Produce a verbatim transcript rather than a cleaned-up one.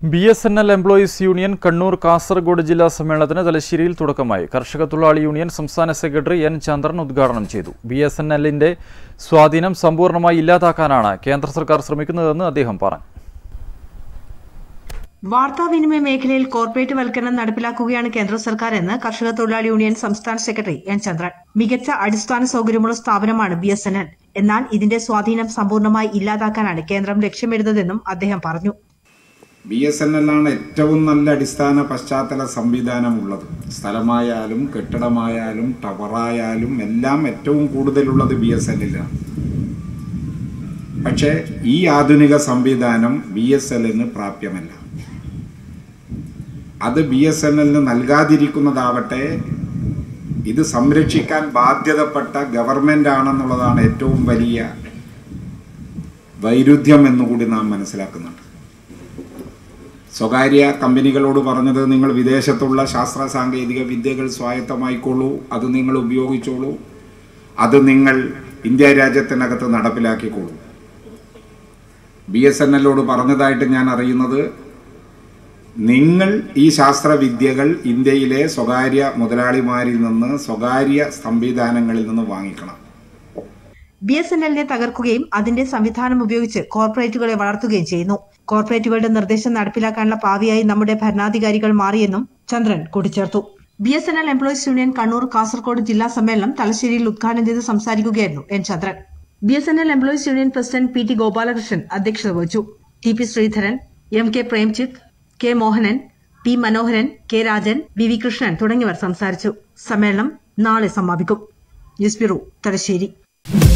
B S N L employees union Kannur Kasaragod ജില്ലാ സമ്മേളനത്തിന് തലശ്ശേരിയിൽ തുടക്കമായി. കർഷക തൊഴിലാളി യൂണിയൻ സംസ്ഥാന സെക്രട്ടറി എൻ ചന്ദ്രൻ ഉദ്ഘാടനം ചെയ്തു. ബി എസ് എൻ എല്ലിന്റെ സ്വാധീനം സമ്പൂർണ്ണമായി ഇല്ലാതാക്കാനാണ് കേന്ദ്ര സർക്കാർ ശ്രമിക്കുന്നതെന്ന് അദ്ദേഹം പറഞ്ഞു. വാർത്താവിനിമയ മേഖലയിൽ കോർപ്പറേറ്റ് വൽക്കരണം നടപ്പിലാക്കുകയാണ് കേന്ദ്ര സർക്കാർ എന്ന് കർഷക തൊഴിലാളി യൂണിയൻ സംസ്ഥാന സെക്രട്ടറി എൻ ചന്ദ്രൻ. മികച്ച അടിസ്ഥാന സൌകര്യമുള്ള സ്ഥാപനമാണ് ബി എസ് എൻ എൽ. എന്നാൽ ഇതിന്റെ സ്വാധീനം സമ്പൂർണ്ണമായി ഇല്ലാതാക്കാനാണ് കേന്ദ്രം ലക്ഷ്യമിടുന്നതെന്നും അദ്ദേഹം പറഞ്ഞു. ബി എസ് എൻ എല്ലാണ് ഏറ്റവും നല്ല അടിസ്ഥാന പശ്ചാത്തല സംവിധാനമുള്ളത്. സ്ഥലമായാലും കെട്ടിടമായാലും ടവറായാലും എല്ലാം ഏറ്റവും കൂടുതലുള്ളത് ബി എസ് എൻ എല്ലാണ്. പക്ഷേ ഈ ആധുനിക സംവിധാനം ബി എസ് എല്ലിന് പ്രാപ്യമല്ല. അത് ബി എസ് എൻ എല്ലിന് നൽകാതിരിക്കുന്നതാവട്ടെ ഇത് സംരക്ഷിക്കാൻ ബാധ്യതപ്പെട്ട ഗവൺമെന്റ് ആണെന്നുള്ളതാണ് ഏറ്റവും വലിയ വൈരുദ്ധ്യം എന്നുകൂടി നാം മനസ്സിലാക്കുന്നുണ്ട്. സ്വകാര്യ കമ്പനികളോട് പറഞ്ഞത് നിങ്ങൾ വിദേശത്തുള്ള ശാസ്ത്ര സാങ്കേതിക വിദ്യകൾ സ്വായത്തമായിക്കോളൂ, അത് നിങ്ങൾ ഉപയോഗിച്ചോളൂ, അത് നിങ്ങൾ ഇന്ത്യ രാജ്യത്തിനകത്ത് നടപ്പിലാക്കിക്കോളൂ. ബി എസ് എൻ എല്ലോട് പറഞ്ഞതായിട്ട് ഞാൻ അറിയുന്നത് നിങ്ങൾ ഈ ശാസ്ത്രവിദ്യകൾ ഇന്ത്യയിലെ സ്വകാര്യ മുതലാളിമാരിൽ നിന്ന് സ്വകാര്യ സംവിധാനങ്ങളിൽ നിന്ന് വാങ്ങിക്കണം. ബി എസ് എൻ എല്ലിനെ തകർക്കുകയും അതിന്റെ സംവിധാനം ഉപയോഗിച്ച് കോർപ്പറേറ്റുകളെ വളർത്തുകയും ചെയ്യുന്നു. കോർപ്പറേറ്റുകളുടെ നിർദ്ദേശം നടപ്പിലാക്കാനുള്ള പാവിയായി നമ്മുടെ ഭരണാധികാരികൾ മാറിയെന്നും ചന്ദ്രൻ കൂട്ടിച്ചേർത്തു. B S N L employees union Kannur Kasaragod ജില്ലാ സമ്മേളനം തലശ്ശേരിയിൽ ഉദ്ഘാടനം ചെയ്ത് സംസാരിക്കുകയായിരുന്നു N Chandran. B S N L employees union president P T Gopalakrishnan അധ്യക്ഷത വഹിച്ചു. T P Sreedharan, M K Premjith, K Mohanan, P Manoharan, K Rajan, B V Krishnan തുടങ്ങിയവർ സംസാരിച്ചു. സമ്മേളനം നാളെ സമാപിക്കും. News bureau Thalassery.